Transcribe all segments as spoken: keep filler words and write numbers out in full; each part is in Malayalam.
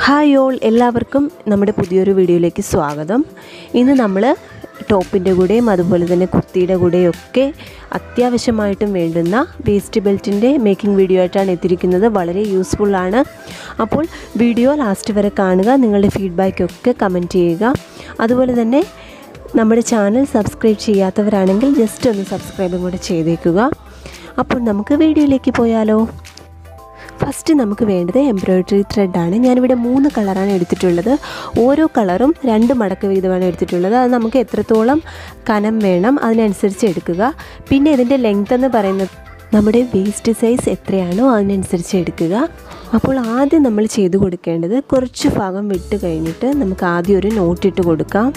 ഹായ് ഓൾ, എല്ലാവർക്കും നമ്മുടെ പുതിയൊരു വീഡിയോയിലേക്ക് സ്വാഗതം. ഇന്ന് നമ്മൾ ടോപ്പിൻ്റെ കൂടെയും അതുപോലെ തന്നെ കുർത്തിയുടെ കൂടെയും ഒക്കെ അത്യാവശ്യമായിട്ടും വേണ്ടുന്ന വേസ്റ്റ് ബെൽറ്റിൻ്റെ മേക്കിംഗ് വീഡിയോ ആയിട്ടാണ് എത്തിയിരിക്കുന്നത്. വളരെ യൂസ്ഫുള്ളാണ്. അപ്പോൾ വീഡിയോ ലാസ്റ്റ് വരെ കാണുക. നിങ്ങളുടെ ഫീഡ്ബാക്കൊക്കെ കമൻറ്റ് ചെയ്യുക. അതുപോലെ തന്നെ നമ്മുടെ ചാനൽ സബ്സ്ക്രൈബ് ചെയ്യാത്തവരാണെങ്കിൽ ജസ്റ്റ് ഒന്ന് സബ്സ്ക്രൈബും കൂടെ ചെയ്തേക്കുക. അപ്പോൾ നമുക്ക് വീഡിയോയിലേക്ക് പോയാലോ. ഫസ്റ്റ് നമുക്ക് വേണ്ടത് എംബ്രോയ്ഡറി ത്രെഡാണ്. ഞാനിവിടെ മൂന്ന് കളറാണ് എടുത്തിട്ടുള്ളത്. ഓരോ കളറും രണ്ട് മടക്ക് വീതമാണ് എടുത്തിട്ടുള്ളത്. അത് നമുക്ക് എത്രത്തോളം കനം വേണം അതിനനുസരിച്ച് എടുക്കുക. പിന്നെ ഇതിൻ്റെ ലെങ്ത് എന്ന് പറയുന്നത് നമ്മുടെ വേസ്റ്റ് സൈസ് എത്രയാണോ അതിനനുസരിച്ച് എടുക്കുക. അപ്പോൾ ആദ്യം നമ്മൾ ചെയ്ത് കൊടുക്കേണ്ടത് കുറച്ച് ഭാഗം വിട്ട് കഴിഞ്ഞിട്ട് നമുക്ക് ആദ്യം ഒരു നോട്ടിട്ട് കൊടുക്കാം.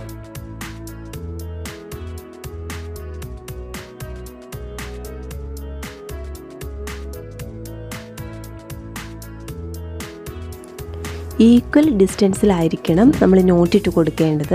ഈക്വൽ ഡിസ്റ്റൻസിലായിരിക്കണം നമ്മൾ നോട്ടിട്ട് കൊടുക്കേണ്ടത്.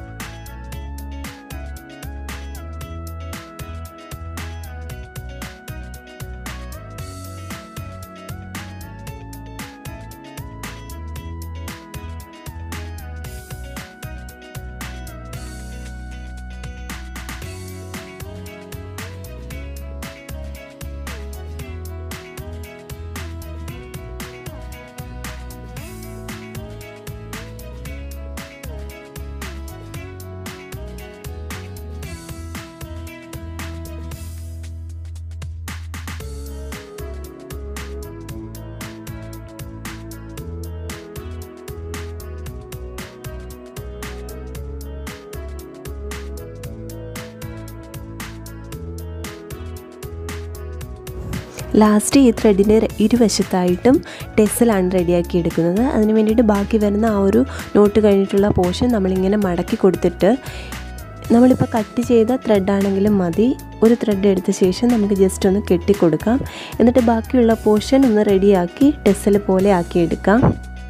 ലാസ്റ്റ് ഈ ത്രെഡിൻ്റെ ഇരുവശത്തായിട്ടും ടെസലാണ് റെഡിയാക്കി എടുക്കുന്നത്. അതിന് വേണ്ടിയിട്ട് ബാക്കി വരുന്ന ആ ഒരു നോട്ട് കഴിഞ്ഞിട്ടുള്ള പോർഷൻ നമ്മളിങ്ങനെ മടക്കി കൊടുത്തിട്ട്, നമ്മളിപ്പോൾ കട്ട് ചെയ്ത ത്രെഡാണെങ്കിലും മതി, ഒരു ത്രെഡ് എടുത്ത ശേഷം നമുക്ക് ജസ്റ്റ് ഒന്ന് കെട്ടിക്കൊടുക്കാം. എന്നിട്ട് ബാക്കിയുള്ള പോർഷൻ ഒന്ന് റെഡിയാക്കി ടെസൽ പോലെ ആക്കിയെടുക്കാം.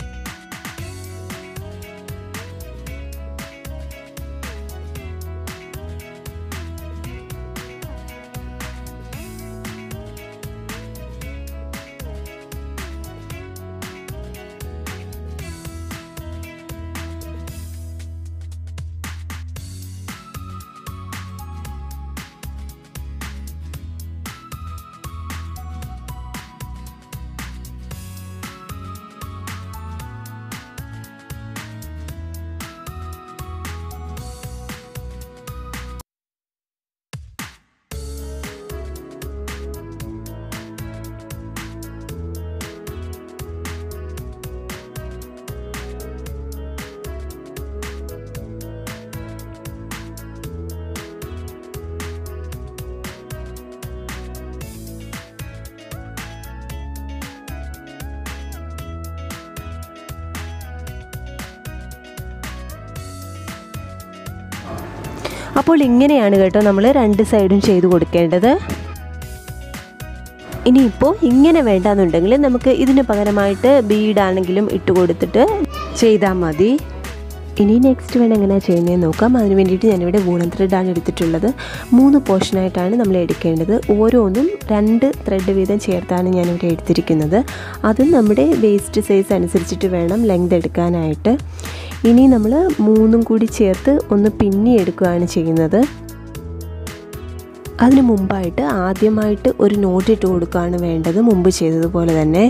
അപ്പോൾ ഇങ്ങനെയാണ് കേട്ടോ നമ്മൾ രണ്ട് സൈഡും ചെയ്ത് കൊടുക്കേണ്ടത്. ഇനിയിപ്പോൾ ഇങ്ങനെ വേണ്ടാന്നുണ്ടെങ്കിൽ നമുക്ക് ഇതിന് പകരമായിട്ട് ബീഡാണെങ്കിലും ഇട്ട് കൊടുത്തിട്ട് ചെയ്താൽ മതി. ഇനി നെക്സ്റ്റ് വേണം എങ്ങനെയാണ് ചെയ്യുന്നതെന്ന് നോക്കാം. അതിന് വേണ്ടിയിട്ട് ഞാനിവിടെ വൂളൻ ത്രെഡാണ് എടുത്തിട്ടുള്ളത്. മൂന്ന് പോർഷനായിട്ടാണ് നമ്മൾ എടുക്കേണ്ടത്. ഓരോന്നും രണ്ട് ത്രെഡ് വീതം ചേർത്താണ് ഞാനിവിടെ എടുത്തിരിക്കുന്നത്. അതും നമ്മുടെ വേസ്റ്റ് സൈസ് അനുസരിച്ചിട്ട് വേണം ലെങ്ത് എടുക്കാനായിട്ട്. ഇനി നമ്മൾ മൂന്നും കൂടി ചേർത്ത് ഒന്ന് പിന്നി എടുക്കുകയാണ് ചെയ്യുന്നത്. അതിന് മുമ്പായിട്ട് ആദ്യമായിട്ട് ഒരു നോട്ടിട്ട് കൊടുക്കുകയാണ് വേണ്ടത്, മുമ്പ് ചെയ്തതുപോലെ തന്നെ.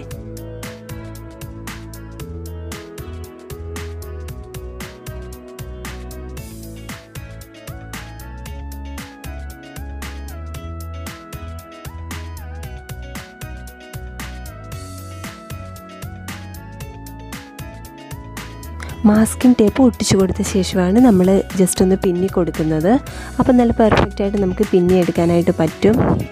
മാസ്കിംഗ് ടേപ്പ് ഒട്ടിച്ചു കൊടുത്ത ശേഷമാണ് നമ്മൾ ജസ്റ്റ് ഒന്ന് പിന്നി കൊടുക്കുന്നത്. അപ്പം നല്ല പെർഫെക്റ്റായിട്ട് നമുക്ക് പിന്നി എടുക്കാനായിട്ട് പറ്റും.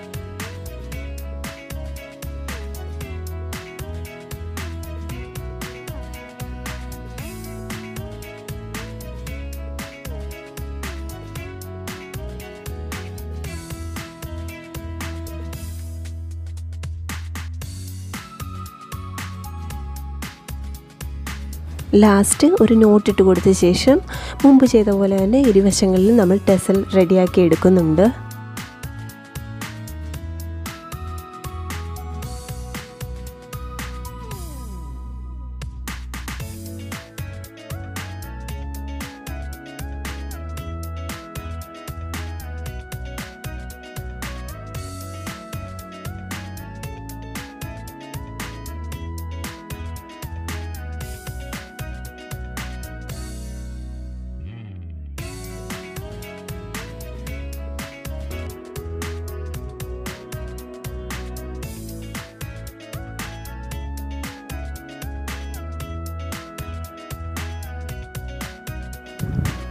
ലാസ്റ്റ് ഒരു നോട്ട് ഇട്ട് കൊടുത്ത ശേഷം മുമ്പ് ചെയ്ത പോലെ തന്നെ ഇരുവശങ്ങളിൽ നമ്മൾ ടെസൽ റെഡിയാക്കി എടുക്കുന്നുണ്ട്.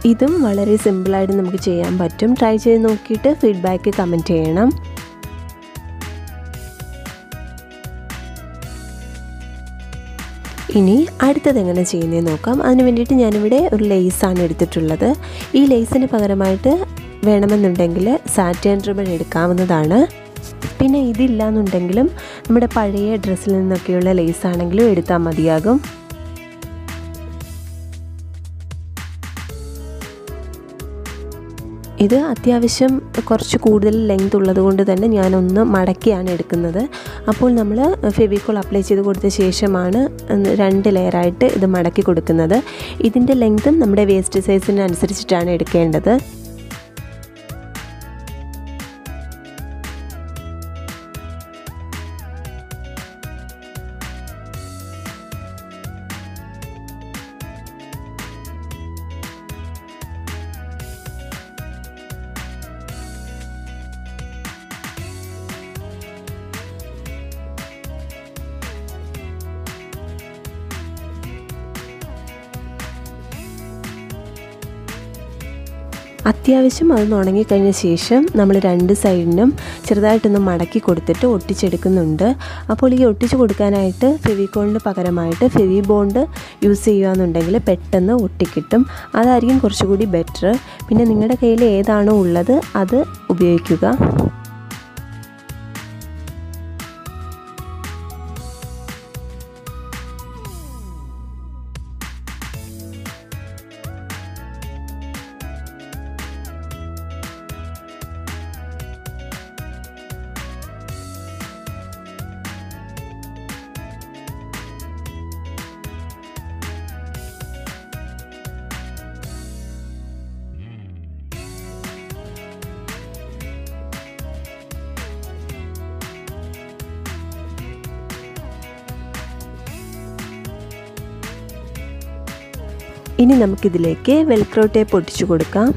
ഇതും വളരെ സിമ്പിളായിട്ട് നമുക്ക് ചെയ്യാൻ പറ്റും. ട്രൈ ചെയ്ത് നോക്കിയിട്ട് ഫീഡ്ബാക്ക് കമൻറ്റ് ചെയ്യണം. ഇനി അടുത്തത് എങ്ങനെ ചെയ്യുന്നതെന്ന് നോക്കാം. അതിന് വേണ്ടിയിട്ട് ഞാനിവിടെ ഒരു ലേസാണ് എടുത്തിട്ടുള്ളത്. ഈ ലേസിന് പകരമായിട്ട് വേണമെന്നുണ്ടെങ്കിൽ സാറ്റിൻ റിബൺ എടുക്കാവുന്നതാണ്. പിന്നെ ഇതില്ല എന്നുണ്ടെങ്കിലും നമ്മുടെ പഴയ ഡ്രസ്സിൽ നിന്നൊക്കെയുള്ള ലേസാണെങ്കിലും എടുത്താൽ മതിയാകും. ഇത് അത്യാവശ്യം കുറച്ച് കൂടുതൽ ലെങ്ത് ഉള്ളത് കൊണ്ട് തന്നെ ഞാനൊന്ന് മടക്കിയാണ് എടുക്കുന്നത്. അപ്പോൾ നമ്മൾ ഫെവിക്കോൾ അപ്ലൈ ചെയ്ത് കൊടുത്ത ശേഷമാണ് രണ്ട് ലെയറായിട്ട് ഇത് മടക്കി കൊടുക്കുന്നത്. ഇതിൻ്റെ ലെങ്തും നമ്മുടെ വേസ്റ്റ് സൈസിനനുസരിച്ചിട്ടാണ് എടുക്കേണ്ടത്. അത്യാവശ്യം അത് ഉണങ്ങിക്കഴിഞ്ഞ ശേഷം നമ്മൾ രണ്ട് സൈഡിനും ചെറുതായിട്ടൊന്ന് മടക്കി കൊടുത്തിട്ട് ഒട്ടിച്ചെടുക്കുന്നുണ്ട്. അപ്പോൾ ഈ ഒട്ടിച്ച് കൊടുക്കാനായിട്ട് ഫെവിക്കോളിന് പകരമായിട്ട് ഫെവി ബോണ്ട് യൂസ് ചെയ്യുകയെന്നുണ്ടെങ്കിൽ പെട്ടെന്ന് ഒട്ടിക്കിട്ടും. അതായിരിക്കും കുറച്ചുകൂടി ബെറ്റർ. പിന്നെ നിങ്ങളുടെ കയ്യിൽ ഏതാണോ ഉള്ളത് അത് ഉപയോഗിക്കുക. ഇനി നമുക്കിതിലേക്ക് വെൽക്രോ ടേപ്പ് ഒട്ടിച്ചു കൊടുക്കാം.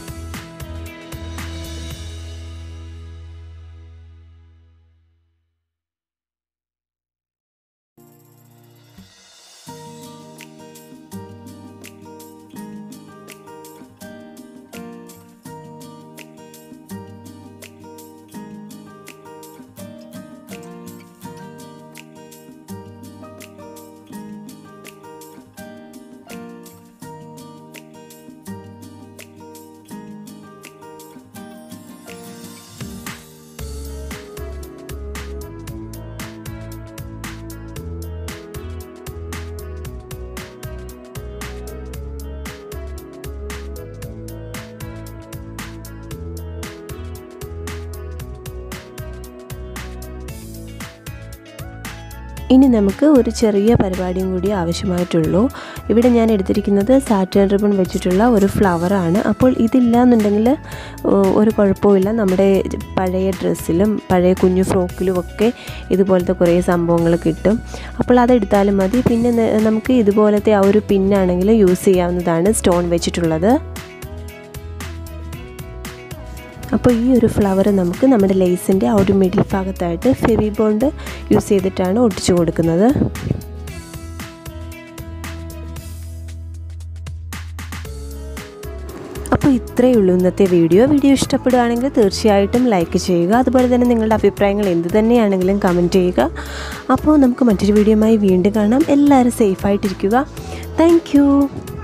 ഇനി നമുക്ക് ഒരു ചെറിയ പരിപാടിയും കൂടി ആവശ്യമായിട്ടുള്ളൂ. ഇവിടെ ഞാൻ എടുത്തിരിക്കുന്നത് സാറ്റിൻ റിബൺ വെച്ചിട്ടുള്ള ഒരു ഫ്ലവറാണ്. അപ്പോൾ ഇതില്ല എന്നുണ്ടെങ്കിൽ ഒരു കുഴപ്പമില്ല. നമ്മുടെ പഴയ ഡ്രസ്സിലും പഴയ കുഞ്ഞു ഫ്രോക്കിലും ഒക്കെ ഇതുപോലത്തെ കുറേ സംഭവങ്ങൾ കിട്ടും. അപ്പോൾ അതെടുത്താലും മതി. പിന്നെ നമുക്ക് ഇതുപോലത്തെ ആ ഒരു പിന്നാണെങ്കിൽ യൂസ് ചെയ്യാവുന്നതാണ്, സ്റ്റോൺ വെച്ചിട്ടുള്ളത്. അപ്പോൾ ഈ ഒരു ഫ്ലവർ നമുക്ക് നമ്മുടെ ലേസിൻ്റെ ആ ഒരു മിഡിൽ ഭാഗത്തായിട്ട് ഫെവി ബോണ്ട് യൂസ് ചെയ്തിട്ടാണ് ഒട്ടിച്ചു കൊടുക്കുന്നത്. അപ്പോൾ ഇത്രയേ ഉള്ളൂ ഇന്നത്തെ വീഡിയോ. വീഡിയോ ഇഷ്ടപ്പെടുകയാണെങ്കിൽ തീർച്ചയായിട്ടും ലൈക്ക് ചെയ്യുക. അതുപോലെ തന്നെ നിങ്ങളുടെ അഭിപ്രായങ്ങൾ എന്ത് തന്നെയാണെങ്കിലും കമൻറ്റ് ചെയ്യുക. അപ്പോൾ നമുക്ക് മറ്റൊരു വീഡിയോയുമായി വീണ്ടും കാണാം. എല്ലാവരും സേഫായിട്ടിരിക്കുക. Thank you.